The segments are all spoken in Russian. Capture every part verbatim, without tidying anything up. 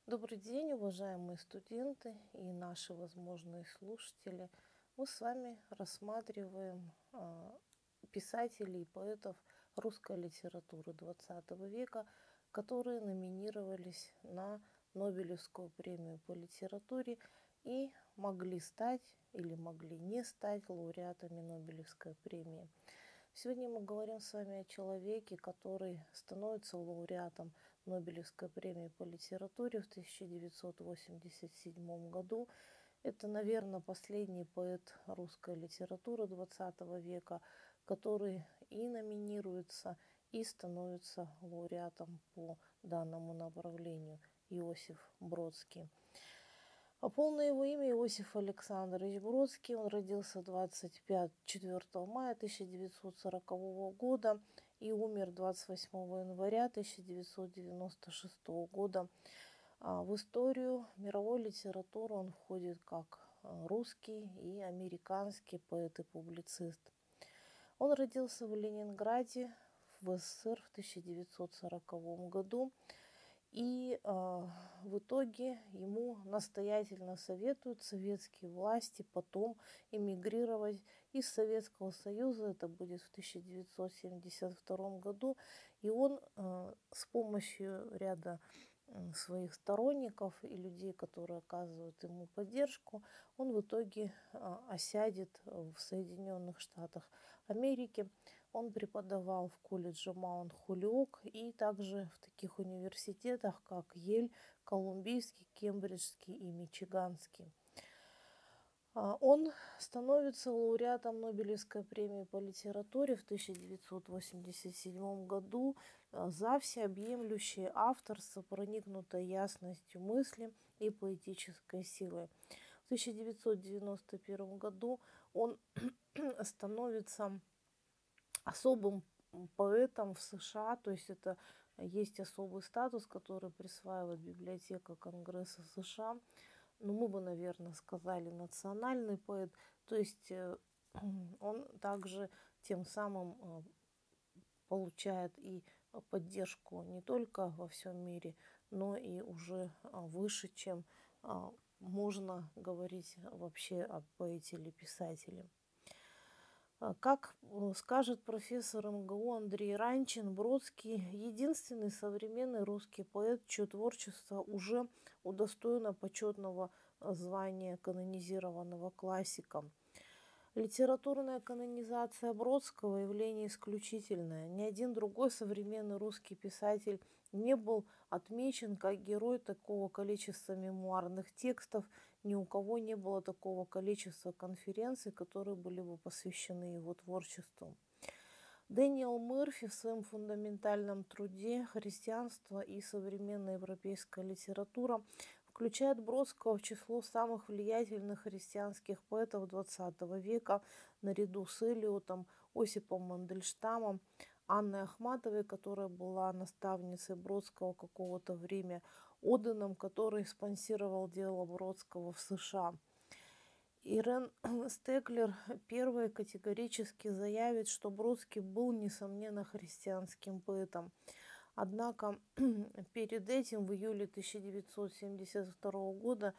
Добрый день, уважаемые студенты и наши возможные слушатели. Мы с вами рассматриваем а, писателей и поэтов русской литературы двадцатого века, которые номинировались на Нобелевскую премию по литературе и могли стать или могли не стать лауреатами Нобелевской премии. Сегодня мы говорим с вами о человеке, который становится лауреатом Нобелевской премии по литературе в тысяча девятьсот восемьдесят седьмом году. Это, наверное, последний поэт русской литературы двадцатого века, который и номинируется, и становится лауреатом по данному направлению. Иосиф Бродский. А полное его имя Иосиф Александрович Бродский. Он родился двадцать четвёртого мая тысяча девятьсот сорокового года и умер двадцать восьмого января тысяча девятьсот девяносто шестого года. В историю мировой литературы он входит как русский и американский поэт и публицист. Он родился в Ленинграде в СССР в тысяча девятьсот сороковом году. И э, в итоге ему настоятельно советуют советские власти потом эмигрировать из Советского Союза. Это будет в тысяча девятьсот семьдесят втором году. И он э, с помощью ряда э, своих сторонников и людей, которые оказывают ему поддержку, он в итоге э, осядет в Соединенных Штатах Америки. Он преподавал в колледже Маунт-Холиок и также в таких университетах, как Ель, Колумбийский, Кембриджский и Мичиганский. Он становится лауреатом Нобелевской премии по литературе в тысяча девятьсот восемьдесят седьмом году за всеобъемлющее авторство, проникнутое ясностью мысли и поэтической силой. В тысяча девятьсот девяносто первом году он становится особым поэтом в США, то есть это есть особый статус, который присваивает библиотека Конгресса США. Ну, мы бы, наверное, сказали национальный поэт, то есть он также тем самым получает и поддержку не только во всем мире, но и уже выше, чем можно говорить вообще о поэте или писателе. Как скажет профессор эм гэ у Андрей Ранчин, Бродский – единственный современный русский поэт, чье творчество уже удостоено почетного звания канонизированного классика. Литературная канонизация Бродского – явление исключительное. Ни один другой современный русский писатель не был отмечен как герой такого количества мемуарных текстов, ни у кого не было такого количества конференций, которые были бы посвящены его творчеству. Дэниел Мерфи в своем фундаментальном труде «Христианство и современная европейская литература» включает Бродского в число самых влиятельных христианских поэтов двадцатого века наряду с Элиотом, Осипом Мандельштамом, Анной Ахматовой, которая была наставницей Бродского какого-то времени, Оденом, который спонсировал дело Бродского в США. Ирен Стеклер первой категорически заявит, что Бродский был, несомненно, христианским поэтом. Однако перед этим, в июле тысяча девятьсот семьдесят второго года,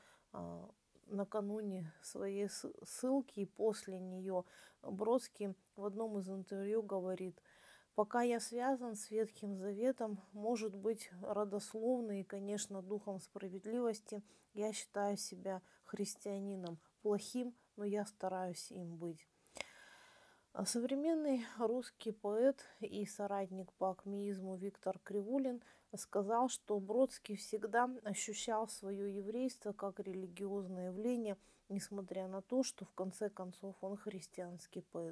накануне своей ссылки и после нее, Бродский в одном из интервью говорит: «Пока я связан с Ветхим Заветом, может быть, родословно и, конечно, духом справедливости, я считаю себя христианином, плохим, но я стараюсь им быть». Современный русский поэт и соратник по акмеизму Виктор Кривулин сказал, что Бродский всегда ощущал свое еврейство как религиозное явление, несмотря на то, что в конце концов он христианский поэт.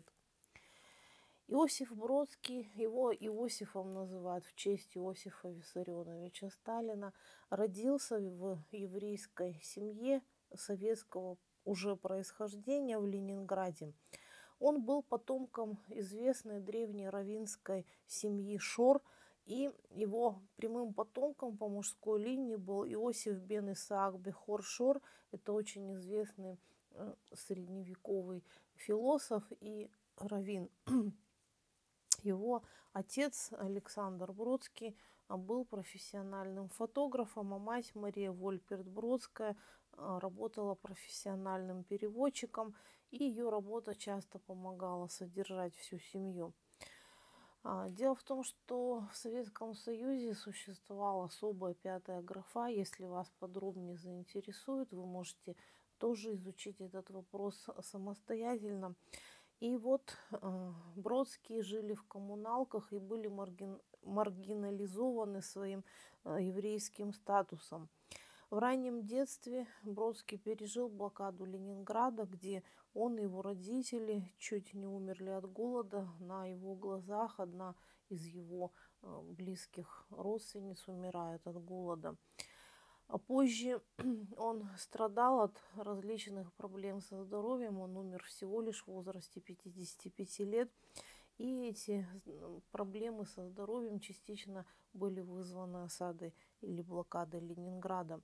Иосиф Бродский, его Иосифом называют в честь Иосифа Виссарионовича Сталина, родился в еврейской семье советского уже происхождения в Ленинграде. Он был потомком известной древней раввинской семьи Шор, и его прямым потомком по мужской линии был Иосиф бен Исаак Бехор Шор. Это очень известный средневековый философ и раввин. Его отец Александр Бродский был профессиональным фотографом, а мать Мария Вольперт-Бродская работала профессиональным переводчиком, и ее работа часто помогала содержать всю семью. Дело в том, что в Советском Союзе существовала особая пятая графа. Если вас подробнее заинтересует, вы можете тоже изучить этот вопрос самостоятельно. И вот э, Бродские жили в коммуналках и были маргин, маргинализованы своим э, еврейским статусом. В раннем детстве Бродский пережил блокаду Ленинграда, где он и его родители чуть не умерли от голода. На его глазах одна из его близких родственниц умирает от голода. А позже он страдал от различных проблем со здоровьем. Он умер всего лишь в возрасте пятидесяти пяти лет. И эти проблемы со здоровьем частично были вызваны осадой или блокадой Ленинграда.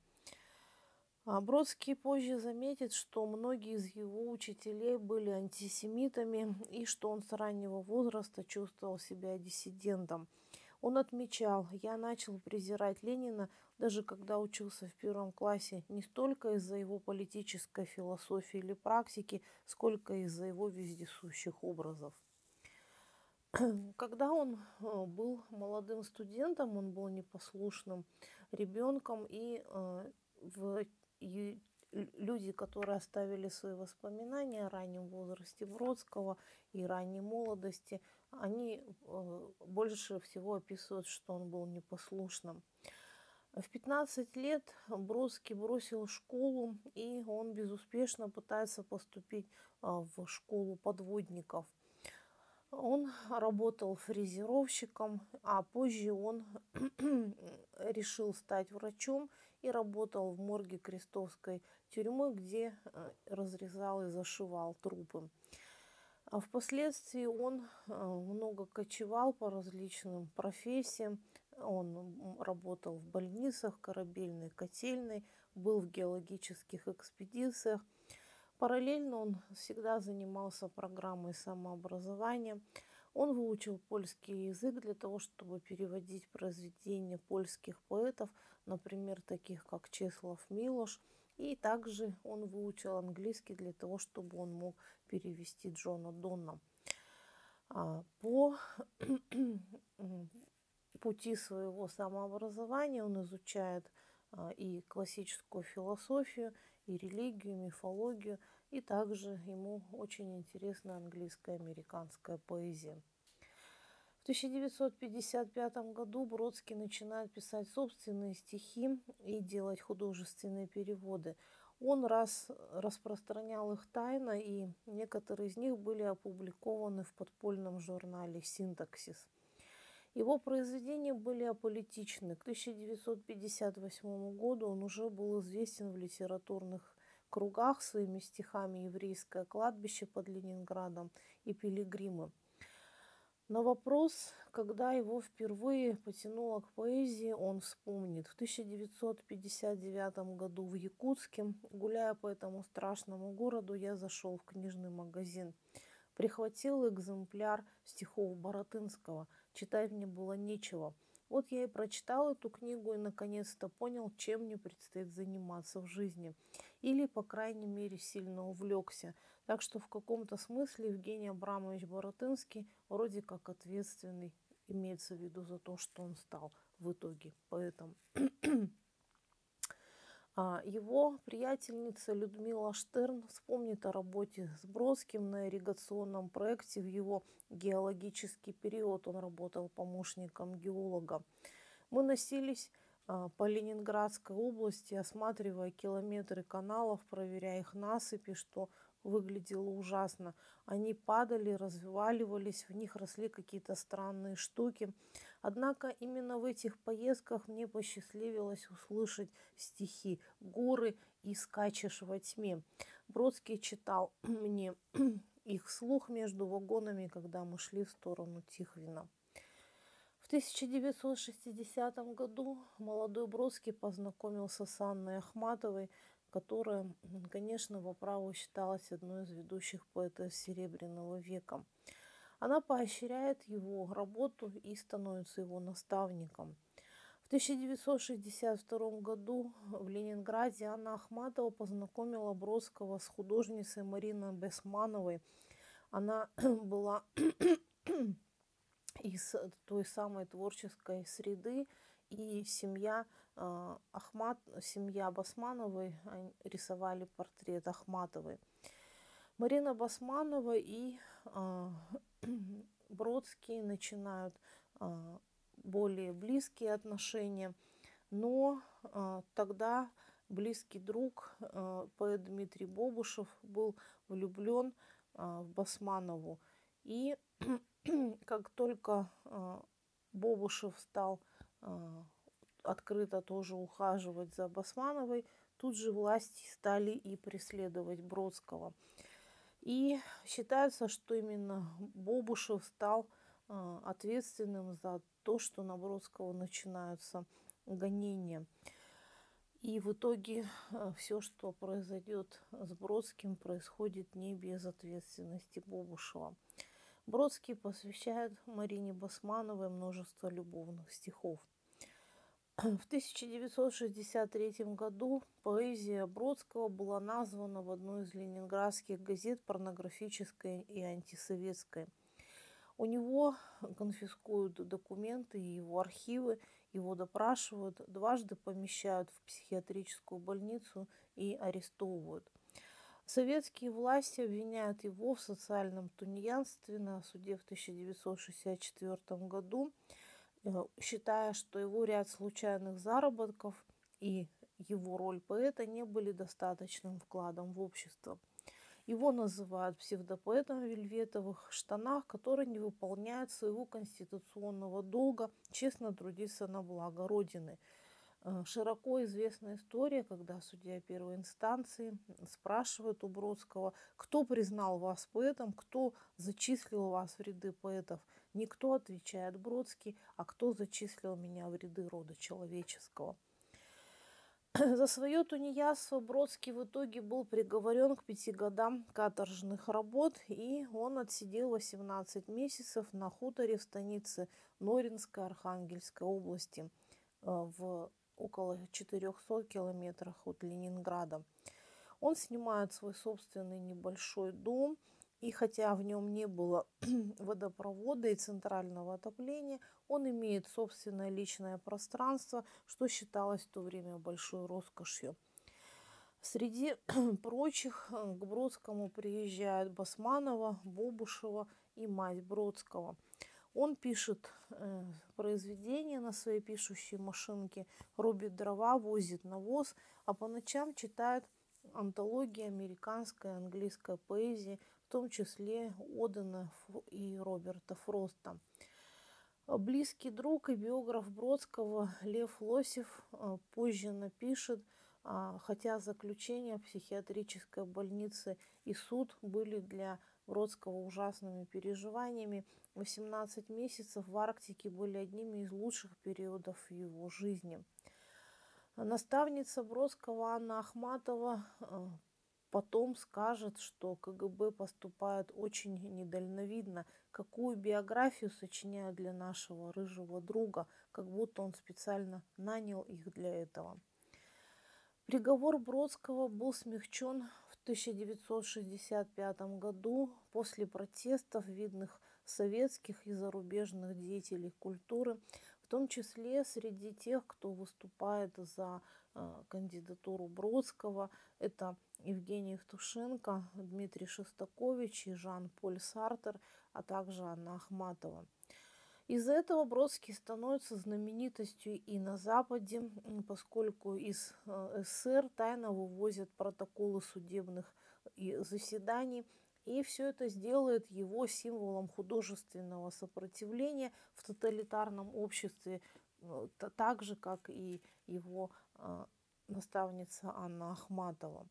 Бродский позже заметит, что многие из его учителей были антисемитами и что он с раннего возраста чувствовал себя диссидентом. Он отмечал: «Я начал презирать Ленина, даже когда учился в первом классе, не столько из-за его политической философии или практики, сколько из-за его вездесущих образов». Когда он был молодым студентом, он был непослушным ребенком, и в И люди, которые оставили свои воспоминания о раннем возрасте Бродского и ранней молодости, они больше всего описывают, что он был непослушным. В пятнадцать лет Бродский бросил школу, и он безуспешно пытается поступить в школу подводников. Он работал фрезеровщиком, а позже он решил стать врачом и работал в морге Крестовской тюрьмы, где разрезал и зашивал трупы. А впоследствии он много кочевал по различным профессиям. Он работал в больницах, корабельной, котельной, был в геологических экспедициях. Параллельно он всегда занимался программой самообразования. Он выучил польский язык для того, чтобы переводить произведения польских поэтов, например, таких как Чеслав Милош. И также он выучил английский для того, чтобы он мог перевести Джона Донна. По пути своего самообразования он изучает и классическую философию, и религию, и мифологию, и также ему очень интересна английская и американская поэзия. В тысяча девятьсот пятьдесят пятом году Бродский начинает писать собственные стихи и делать художественные переводы. Он раз распространял их тайно, и некоторые из них были опубликованы в подпольном журнале «Синтаксис». Его произведения были аполитичны. К тысяча девятьсот пятьдесят восьмому году он уже был известен в литературных кругах своими стихами «Еврейское кладбище под Ленинградом» и «Пилигримы». На вопрос, когда его впервые потянуло к поэзии, он вспомнит: в тысяча девятьсот пятьдесят девятом году в Якутске, гуляя по этому страшному городу, я зашел в книжный магазин. Прихватил экземпляр стихов Баратынского. Читать мне было нечего. Вот я и прочитал эту книгу и наконец-то понял, чем мне предстоит заниматься в жизни. Или, по крайней мере, сильно увлекся. Так что в каком-то смысле Евгений Абрамович Баратынский вроде как ответственный, имеется в виду, за то, что он стал в итоге поэтом. Его приятельница Людмила Штерн вспомнит о работе с Бродским на ирригационном проекте в его геологический период. Он работал помощником геолога. Мы носились по Ленинградской области, осматривая километры каналов, проверяя их насыпи, что выглядело ужасно. Они падали, разваливались, в них росли какие-то странные штуки. Однако именно в этих поездках мне посчастливилось услышать стихи «Горы» и «Скачешь во тьме». Бродский читал мне их вслух между вагонами, когда мы шли в сторону Тихвина. В тысяча девятьсот шестидесятом году молодой Бродский познакомился с Анной Ахматовой, которая, конечно, по праву считалась одной из ведущих поэтов Серебряного века. Она поощряет его работу и становится его наставником. тысяча девятьсот шестьдесят втором году в Ленинграде Анна Ахматова познакомила Бродского с художницей Мариной Басмановой. Она была из той самой творческой среды, и семья э, Ахмат, семья Басмановой рисовали портрет Ахматовой. Марина Басманова и э, Бродский начинают э, более близкие отношения, но э, тогда близкий друг, э, поэт Дмитрий Бобушев, был влюблен э, в Басманову. И как только э, Бобушев стал э, открыто тоже ухаживать за Басмановой, тут же власти стали и преследовать Бродского. И считается, что именно Бобушев стал э, ответственным за то, что на Бродского начинаются гонения. И в итоге э, все, что произойдет с Бродским, происходит не без ответственности Бобушева. Бродский посвящает Марине Басмановой множество любовных стихов. В тысяча девятьсот шестьдесят третьем году поэзия Бродского была названа в одной из ленинградских газет порнографической и антисоветской. У него конфискуют документы и его архивы, его допрашивают, дважды помещают в психиатрическую больницу и арестовывают. Советские власти обвиняют его в социальном тунеядстве на суде в тысяча девятьсот шестьдесят четвёртом году, считая, что его ряд случайных заработков и его роль поэта не были достаточным вкладом в общество. Его называют псевдопоэтом в вельветовых штанах, который не выполняет своего конституционного долга честно трудиться на благо Родины. Широко известна история, когда судья первой инстанции спрашивает у Бродского, кто признал вас поэтом, кто зачислил вас в ряды поэтов. Никто, отвечает Бродский, а кто зачислил меня в ряды рода человеческого. За свое тунеядство Бродский в итоге был приговорен к пяти годам каторжных работ, и он отсидел восемнадцать месяцев на хуторе в станице Норинской Архангельской области в около четырехсот километрах от Ленинграда. Он снимает свой собственный небольшой дом, и хотя в нем не было водопровода и центрального отопления, он имеет собственное личное пространство, что считалось в то время большой роскошью. Среди прочих к Бродскому приезжают Басманова, Бобушева и мать Бродского. Он пишет э, произведения на своей пишущей машинке, рубит дрова, возит навоз, а по ночам читает антологии американской и английской поэзии, в том числе Одена и Роберта Фроста. Близкий друг и биограф Бродского Лев Лосев э, позже напишет, э, хотя заключение в психиатрической больнице и суд были для Бродского ужасными переживаниями, восемнадцать месяцев в Арктике были одними из лучших периодов в его жизни. Наставница Бродского Анна Ахматова потом скажет, что КГБ поступает очень недальновидно, какую биографию сочиняют для нашего рыжего друга, как будто он специально нанял их для этого. Приговор Бродского был смягчен в тысяча девятьсот шестьдесят пятом году после протестов видных советских и зарубежных деятелей культуры, в том числе среди тех, кто выступает за э, кандидатуру Бродского. Это Евгений Евтушенко, Дмитрий Шостакович и Жан-Поль Сартер, а также Анна Ахматова. Из-за этого Бродский становится знаменитостью и на Западе, поскольку из СССР тайно вывозят протоколы судебных заседаний, и все это сделает его символом художественного сопротивления в тоталитарном обществе, так же, как и его наставница Анна Ахматова.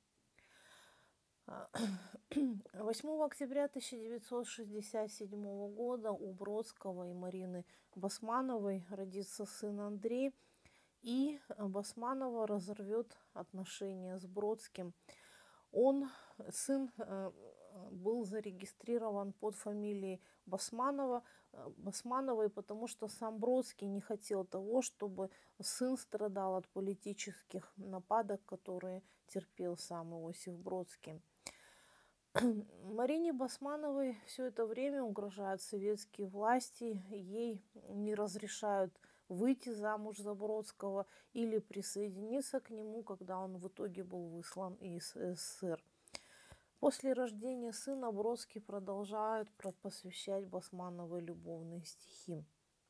восьмого октября тысяча девятьсот шестьдесят седьмого года у Бродского и Марины Басмановой родится сын Андрей, и Басманова разорвет отношения с Бродским. Он, сын был зарегистрирован под фамилией Басманова, Басмановой, потому что сам Бродский не хотел того, чтобы сын страдал от политических нападок, которые терпел сам Иосиф Бродский. Марине Басмановой все это время угрожают советские власти, ей не разрешают выйти замуж за Бродского или присоединиться к нему, когда он в итоге был выслан из СССР. После рождения сына Бродский продолжает посвящать Басмановой любовные стихи.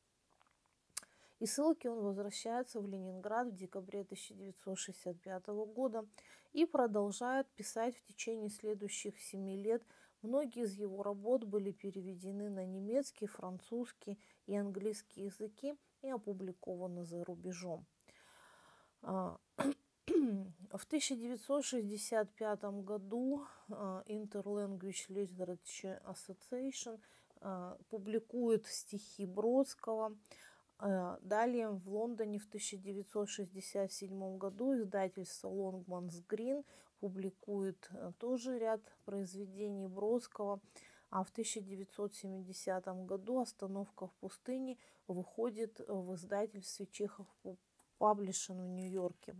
Из ссылки он возвращается в Ленинград в декабре тысяча девятьсот шестьдесят пятого года и продолжает писать в течение следующих семи лет. Многие из его работ были переведены на немецкий, французский и английский языки и опубликованы за рубежом. В тысяча девятьсот шестьдесят пятом году Interlanguage Literature Association публикует стихи Бродского. Далее в Лондоне в тысяча девятьсот шестьдесят седьмом году издательство Longmans Green публикует тоже ряд произведений Бродского, а в тысяча девятьсот семидесятом году «Остановка в пустыне» выходит в издательстве Чехов Паблишинг в Нью-Йорке.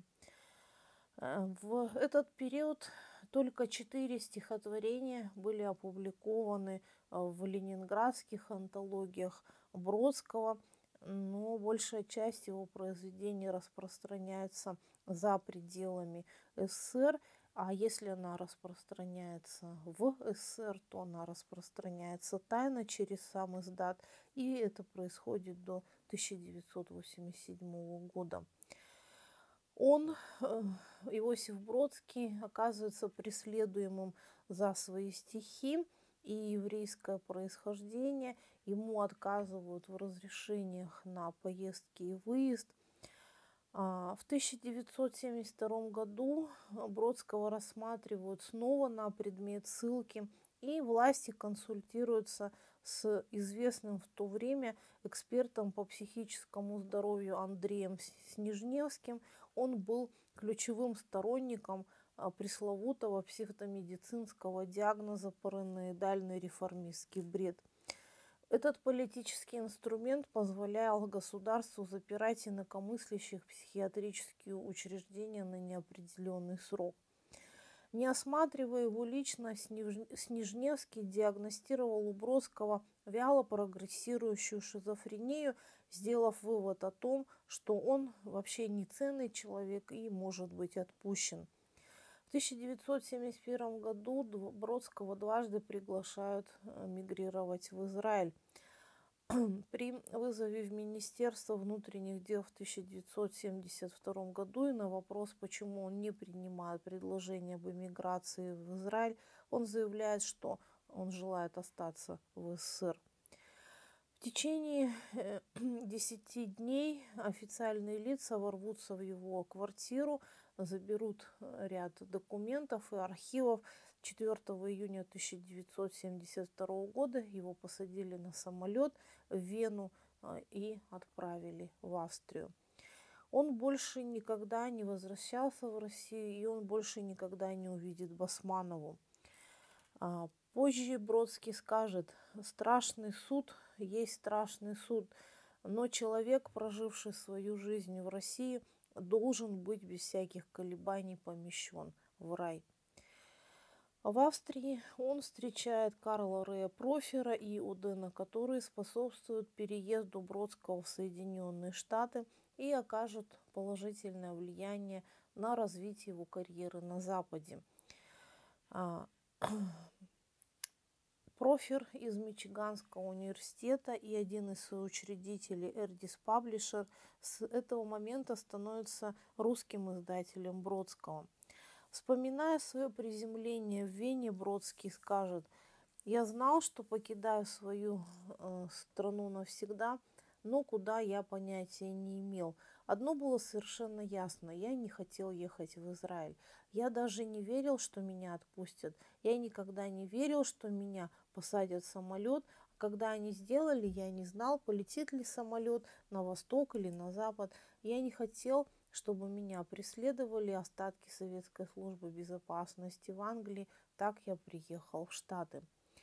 В этот период только четыре стихотворения были опубликованы в ленинградских антологиях Бродского, но большая часть его произведений распространяется за пределами СССР, а если она распространяется в СССР, то она распространяется тайно через сам издат, и это происходит до тысяча девятьсот восемьдесят седьмого года. Он, Иосиф Бродский, оказывается преследуемым за свои стихи и еврейское происхождение. Ему отказывают в разрешениях на поездки и выезд. В тысяча девятьсот семьдесят втором году Бродского рассматривают снова на предмет ссылки, и власти консультируются с известным в то время экспертом по психическому здоровью Андреем Снежневским. Он был ключевым сторонником пресловутого псевдомедицинского диагноза параноидальный реформистский бред. Этот политический инструмент позволял государству запирать инакомыслящих в психиатрические учреждения на неопределенный срок. Не осматривая его лично, Снежневский диагностировал у Бродского вяло прогрессирующую шизофрению, сделав вывод о том, что он вообще не ценный человек и может быть отпущен. В тысяча девятьсот семьдесят первом году Бродского дважды приглашают мигрировать в Израиль. При вызове в Министерство внутренних дел в тысяча девятьсот семьдесят втором году и на вопрос, почему он не принимает предложение об эмиграции в Израиль, он заявляет, что он желает остаться в СССР. В течение десяти дней официальные лица ворвутся в его квартиру, заберут ряд документов и архивов. четвёртого июня тысяча девятьсот семьдесят второго года его посадили на самолет в Вену и отправили в Австрию. Он больше никогда не возвращался в Россию, и он больше никогда не увидит Басманову. Позже Бродский скажет: «Страшный суд есть страшный суд, но человек, проживший свою жизнь в России, должен быть без всяких колебаний помещен в рай». В Австрии он встречает Карла Рея Профера и Удена, которые способствуют переезду Бродского в Соединенные Штаты и окажут положительное влияние на развитие его карьеры на Западе. Профер из Мичиганского университета и один из соучредителей Эрдис Паблишер с этого момента становится русским издателем Бродского. Вспоминая свое приземление в Вене, Бродский скажет: «Я знал, что покидаю свою э, страну навсегда, но куда я понятия не имел. Одно было совершенно ясно: я не хотел ехать в Израиль. Я даже не верил, что меня отпустят. Я никогда не верил, что меня посадят в самолет. А когда они сделали, я не знал, полетит ли самолет на восток или на запад. Я не хотел чтобы меня преследовали остатки советской службы безопасности в Англии, так я приехал в Штаты.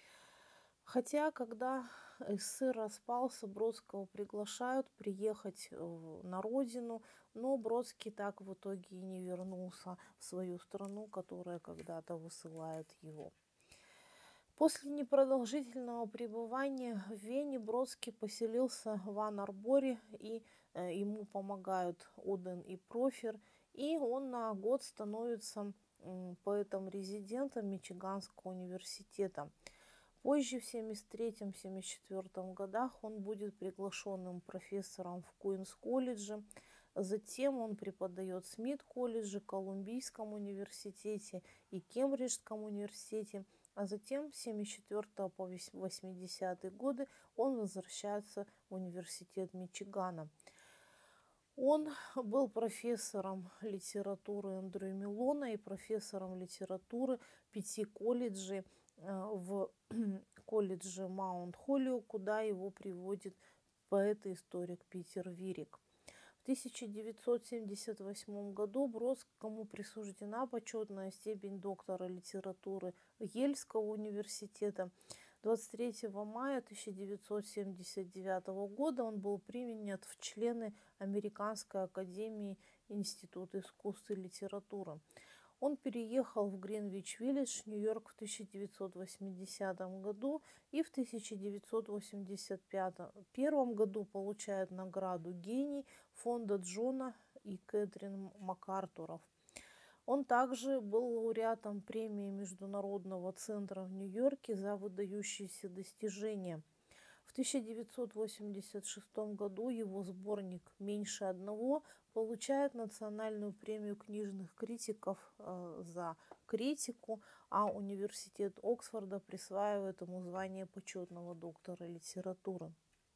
Хотя, когда СССР распался, Бродского приглашают приехать на родину, но Бродский так в итоге и не вернулся в свою страну, которая когда-то высылает его. После непродолжительного пребывания в Вене Бродский поселился в Ан-Арборе, и э, ему помогают Оден и Профер, и он на год становится э, поэтом-резидентом Мичиганского университета. Позже, в семьдесят третьем — семьдесят четвёртом годах, он будет приглашенным профессором в Куинс-колледже. Затем он преподает в Смит-колледже, Колумбийском университете и Кембриджском университете. А затем с семьдесят четвёртого по восьмидесятые годы он возвращается в университет Мичигана. Он был профессором литературы Эндрю Меллона и профессором литературы пяти колледжей в колледже Маунт-Холлиоук, куда его приводит поэт-историк Питер Вирик. В тысяча девятьсот семьдесят восьмом году Бродскому присуждена почетная степень доктора литературы Ельского университета. двадцать третьего мая тысяча девятьсот семьдесят девятого года он был принят в члены Американской академии Института искусств и литературы. Он переехал в Гринвич-Виллидж, Нью-Йорк в тысяча девятьсот восьмидесятом году и в тысяча девятьсот восемьдесят первом году получает награду «Гений» фонда Джона и Кэтрин МакАртуров. Он также был лауреатом премии Международного центра в Нью-Йорке за выдающиеся достижения. В тысяча девятьсот восемьдесят шестом году его сборник «Меньше одного» получает национальную премию книжных критиков э, за критику, а университет Оксфорда присваивает ему звание почетного доктора литературы.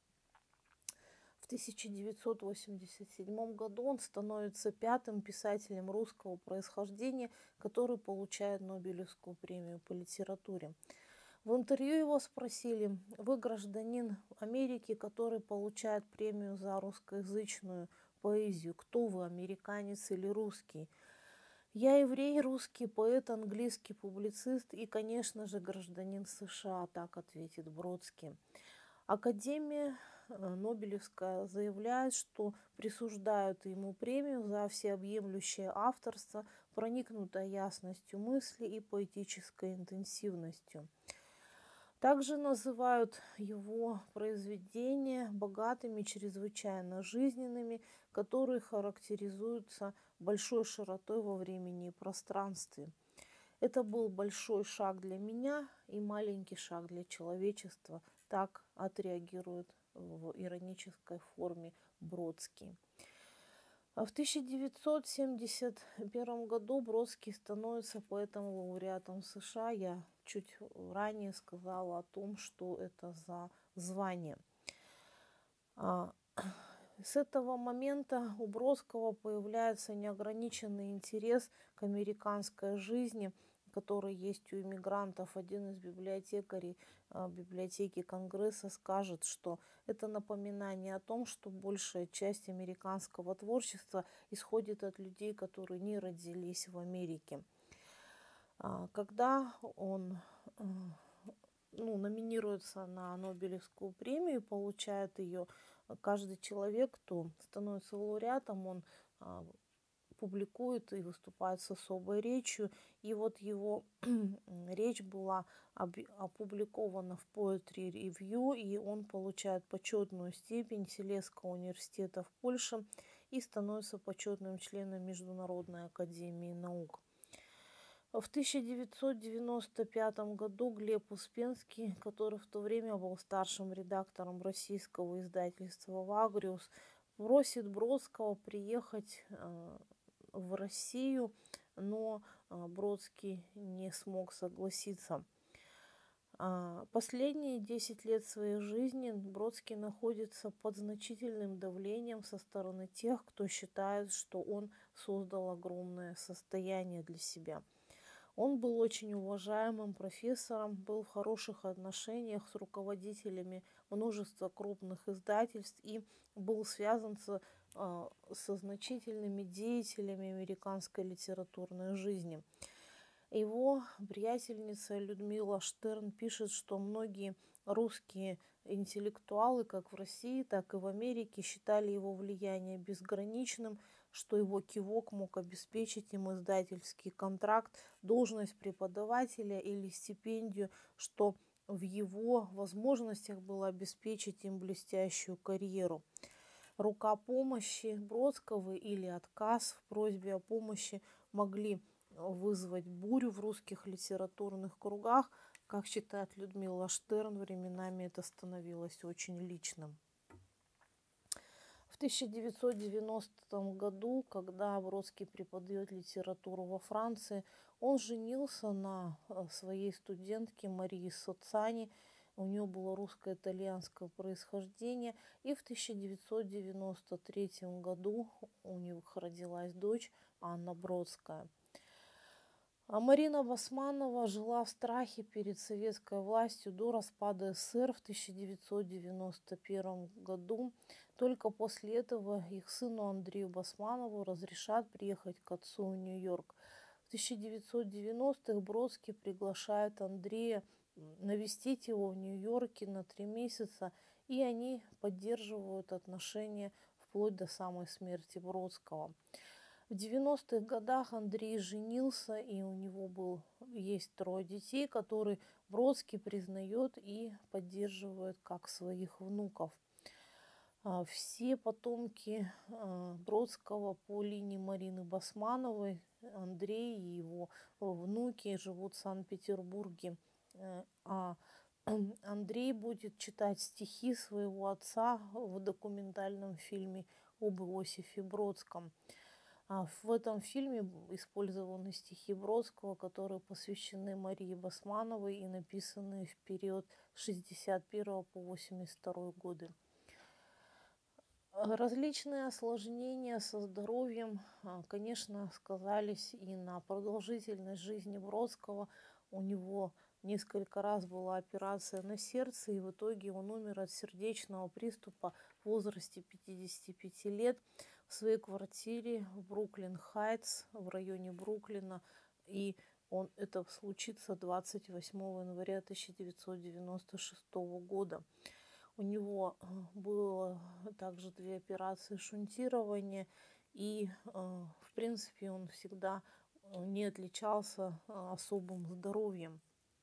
В тысяча девятьсот восемьдесят седьмом году он становится пятым писателем русского происхождения, который получает Нобелевскую премию по литературе. В интервью его спросили: вы гражданин Америки, который получает премию за русскоязычную поэзию. Кто вы, американец или русский? Я еврей, русский поэт, английский публицист и, конечно же, гражданин США, так ответит Бродский. Академия Нобелевская заявляет, что присуждают ему премию за всеобъемлющее авторство, проникнутое ясностью мысли и поэтической интенсивностью. Также называют его произведения богатыми, чрезвычайно жизненными, которые характеризуются большой широтой во времени и пространстве. Это был большой шаг для меня и маленький шаг для человечества. Так отреагирует в иронической форме Бродский. В тысяча девятьсот семьдесят первом году Бродский становится поэтом-лауреатом США. Я чуть ранее сказала о том, что это за звание. С этого момента у Бродского появляется неограниченный интерес к американской жизни, который есть у иммигрантов. Один из библиотекарей библиотеки Конгресса скажет, что это напоминание о том, что большая часть американского творчества исходит от людей, которые не родились в Америке. Когда он ну, номинируется на Нобелевскую премию, получает ее, каждый человек, кто становится лауреатом, он публикует и выступает с особой речью. И вот его речь была опубликована в Poetry Review, и он получает почетную степень Силезского университета в Польше и становится почетным членом Международной академии наук. В тысяча девятьсот девяносто пятом году Глеб Успенский, который в то время был старшим редактором российского издательства «Вагриус», просит Бродского приехать в Россию, но Бродский не смог согласиться. Последние десять лет своей жизни Бродский находится под значительным давлением со стороны тех, кто считает, что он создал огромное состояние для себя. Он был очень уважаемым профессором, был в хороших отношениях с руководителями множества крупных издательств и был связан с со значительными деятелями американской литературной жизни. Его приятельница Людмила Штерн пишет, что многие русские интеллектуалы, как в России, так и в Америке, считали его влияние безграничным, что его кивок мог обеспечить им издательский контракт, должность преподавателя или стипендию, что в его возможностях было обеспечить им блестящую карьеру. Рука помощи Бродского или отказ в просьбе о помощи могли вызвать бурю в русских литературных кругах. Как считает Людмила Штерн, временами это становилось очень личным. В тысяча девятьсот девяностом году, когда Бродский преподает литературу во Франции, он женился на своей студентке Марии Соцани. У нее было русско-итальянское происхождение. И в тысяча девятьсот девяносто третьем году у них родилась дочь Анна Бродская. А Марина Басманова жила в страхе перед советской властью до распада СССР в тысяча девятьсот девяносто первом году. Только после этого их сыну Андрею Басманову разрешат приехать к отцу в Нью-Йорк. В тысяча девятьсот девяностых Бродский приглашает Андрея навестить его в Нью-Йорке на три месяца, и они поддерживают отношения вплоть до самой смерти Бродского. В девяностых годах Андрей женился, и у него был, есть трое детей, которые Бродский признает и поддерживает как своих внуков. Все потомки Бродского по линии Марины Басмановой, Андрей и его внуки живут в Санкт-Петербурге. А Андрей будет читать стихи своего отца в документальном фильме об Иосифе Бродском. В этом фильме использованы стихи Бродского, которые посвящены Марии Басмановой и написаны в период с шестьдесят первого по восемьдесят второй годы. Различные осложнения со здоровьем, конечно, сказались и на продолжительность жизни Бродского. У него несколько раз была операция на сердце, и в итоге он умер от сердечного приступа в возрасте пятидесяти пяти лет в своей квартире в Бруклин-Хайтс, в районе Бруклина. И он, это случится двадцать восьмого января тысяча девятьсот девяносто шестого года. У него было также две операции шунтирования, и, в принципе, он всегда не отличался особым здоровьем.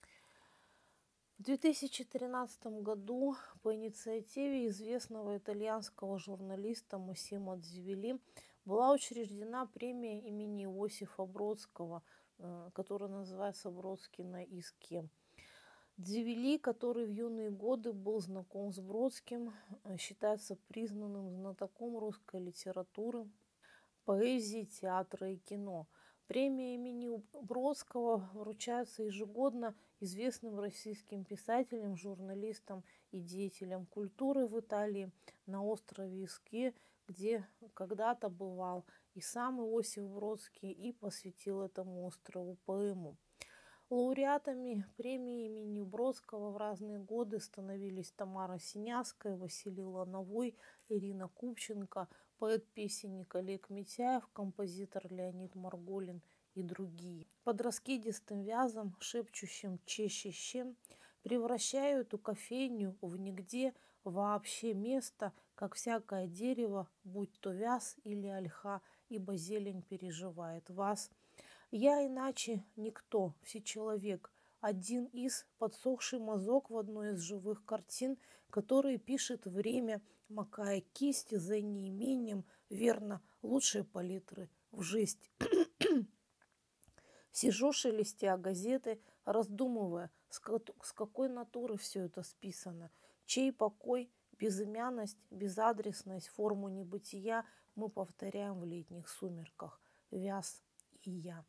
В две тысячи тринадцатом году по инициативе известного итальянского журналиста Массимо Дзивелли была учреждена премия имени Иосифа Бродского, которая называется «Бродский на иске». Дзивелли, который в юные годы был знаком с Бродским, считается признанным знатоком русской литературы, поэзии, театра и кино. Премия имени Бродского вручается ежегодно известным российским писателям, журналистам и деятелям культуры в Италии, на острове Иске, где когда-то бывал и сам Иосиф Бродский и посвятил этому острову поэму. Лауреатами премии имени Бродского в разные годы становились Тамара Синявская, Василий Лановой, Ирина Купченко, поэт-песенник Олег Митяев, композитор Леонид Марголин и другие. Под раскидистым вязом, шепчущим че-че-че, превращаю эту кофейню в нигде вообще место, как всякое дерево, будь то вяз или ольха, ибо зелень переживает вас. Я иначе никто, всечеловек, один из подсохший мазок в одной из живых картин, которые пишет время, макая кисти за неимением, верно, лучшей палитры в жизнь. Сижу, шелестя газеты, раздумывая, с какой натуры все это списано, чей покой, безымянность, безадресность, форму небытия мы повторяем в летних сумерках. Вяз и я.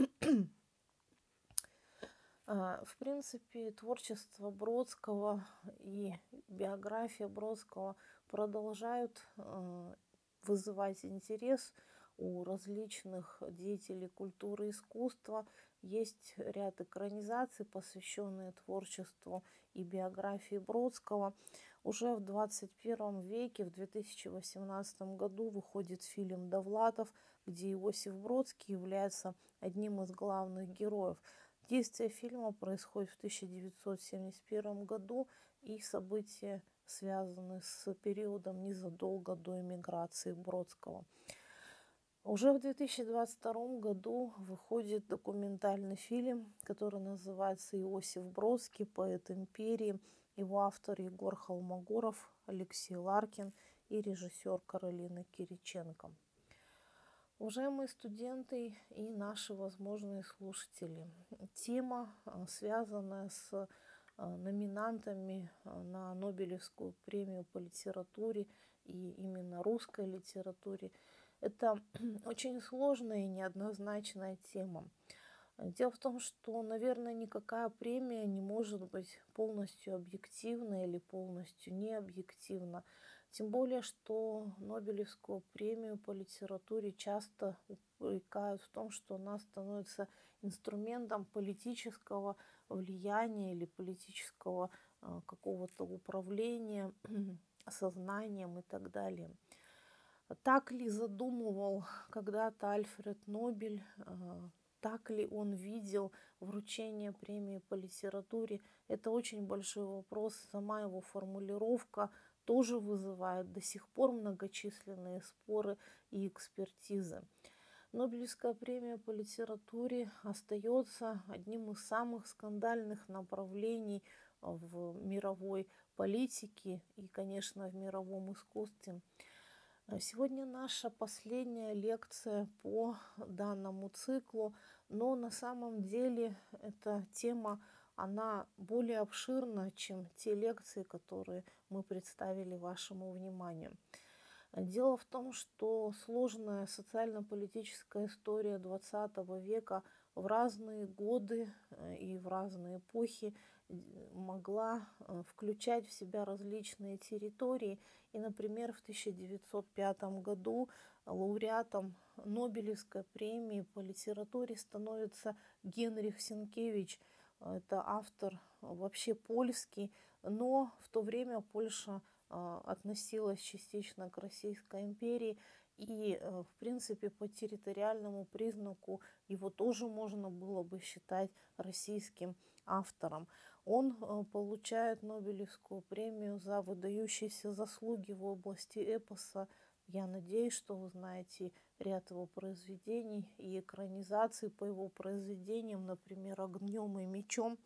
В принципе, творчество Бродского и биография Бродского продолжают вызывать интерес у различных деятелей культуры и искусства. Есть ряд экранизаций, посвященные творчеству и биографии Бродского. Уже в двадцать первом веке, в две тысячи восемнадцатом году, выходит фильм «Довлатов», где Иосиф Бродский является одним из главных героев. Действие фильма происходит в тысяча девятьсот семьдесят первом году, и события связаны с периодом незадолго до эмиграции Бродского. Уже в две тысячи двадцать втором году выходит документальный фильм, который называется «Иосиф Бродский. Поэт империи». Его автор Егор Холмогоров, Алексей Ларкин и режиссер Каролина Кириченко. Уважаемые студенты и наши возможные слушатели, тема, связанная с номинантами на Нобелевскую премию по литературе и именно русской литературе, это очень сложная и неоднозначная тема. Дело в том, что, наверное, никакая премия не может быть полностью объективна или полностью необъективна. Тем более, что Нобелевскую премию по литературе часто упрекают в том, что она становится инструментом политического влияния или политического э, какого-то управления сознанием и так далее. Так ли задумывал когда-то Альфред Нобель, так ли он видел вручение премии по литературе? Это очень большой вопрос. Сама его формулировка тоже вызывает до сих пор многочисленные споры и экспертизы. Нобелевская премия по литературе остается одним из самых скандальных направлений в мировой политике и, конечно, в мировом искусстве. Сегодня наша последняя лекция по данному циклу, но на самом деле эта тема, она более обширна, чем те лекции, которые мы представили вашему вниманию. Дело в том, что сложная социально-политическая история двадцатого века в разные годы и в разные эпохи могла включать в себя различные территории. И, например, в тысяча девятьсот пятом году лауреатом Нобелевской премии по литературе становится Генрих Сенкевич. Это автор вообще польский, но в то время Польша относилась частично к Российской империи, и, в принципе, по территориальному признаку его тоже можно было бы считать российским автором. Он получает Нобелевскую премию за выдающиеся заслуги в области эпоса. Я надеюсь, что вы знаете ряд его произведений и экранизаций по его произведениям, например, «Огнем и мечом».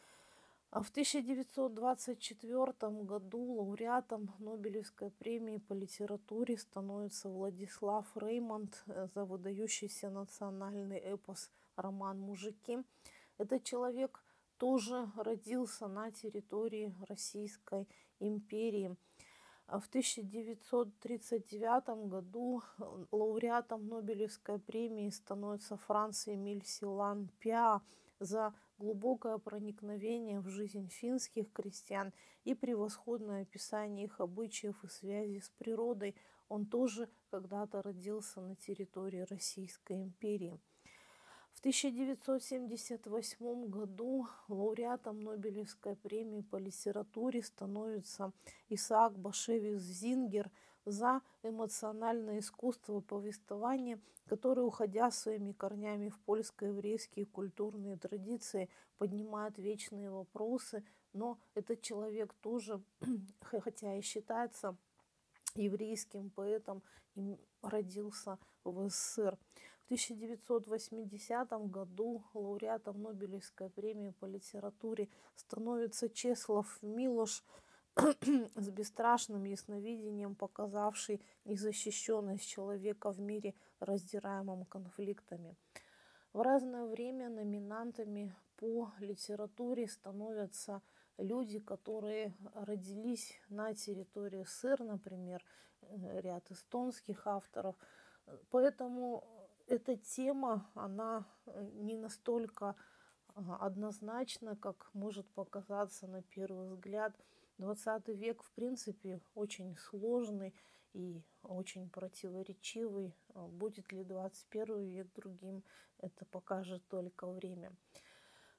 В тысяча девятьсот двадцать четвёртом году лауреатом Нобелевской премии по литературе становится Владислав Реймонд за выдающийся национальный эпос роман «Мужики». Этот человек тоже родился на территории Российской империи. В тысяча девятьсот тридцать девятом году лауреатом Нобелевской премии становится Франц Эмиль Силан Пиа за глубокое проникновение в жизнь финских крестьян и превосходное описание их обычаев и связи с природой. Он тоже когда-то родился на территории Российской империи. В тысяча девятьсот семьдесят восьмом году лауреатом Нобелевской премии по литературе становится Исаак Башевич Зингер за эмоциональное искусство повествования, который, уходя своими корнями в польско-еврейские культурные традиции, поднимает вечные вопросы. Но этот человек тоже, хотя и считается еврейским поэтом, родился в СССР. В тысяча девятьсот восьмидесятом году лауреатом Нобелевской премии по литературе становится Чеслав Милош, с бесстрашным ясновидением показавший незащищенность человека в мире, раздираемом конфликтами. В разное время номинантами по литературе становятся люди, которые родились на территории СССР, например, ряд эстонских авторов. Поэтому эта тема, она не настолько однозначна, как может показаться на первый взгляд. двадцатый век, в принципе, очень сложный и очень противоречивый. Будет ли двадцать первый век другим, это покажет только время.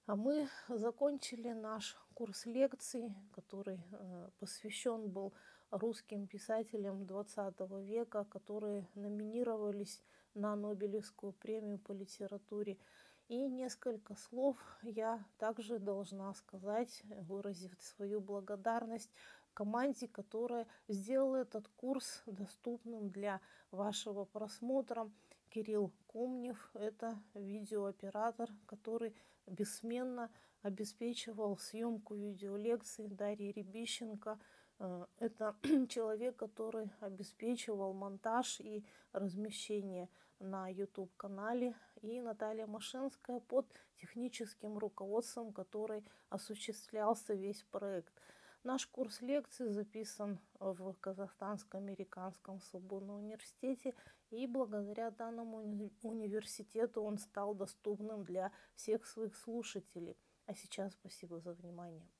А мы закончили наш курс лекций, который э, посвящен был русским писателям двадцатого века, которые номинировались на Нобелевскую премию по литературе. И несколько слов я также должна сказать, выразив свою благодарность команде, которая сделала этот курс доступным для вашего просмотра. Кирилл Комнев – это видеооператор, который бессменно обеспечивал съемку видеолекций. Дарья Рябищенко – это человек, который обеспечивал монтаж и размещение на YouTube-канале. И Наталья Машинская под техническим руководством, которой осуществлялся весь проект. Наш курс лекций записан в Казахстанско-Американском свободном университете, и благодаря данному уни- университету он стал доступным для всех своих слушателей. А сейчас спасибо за внимание.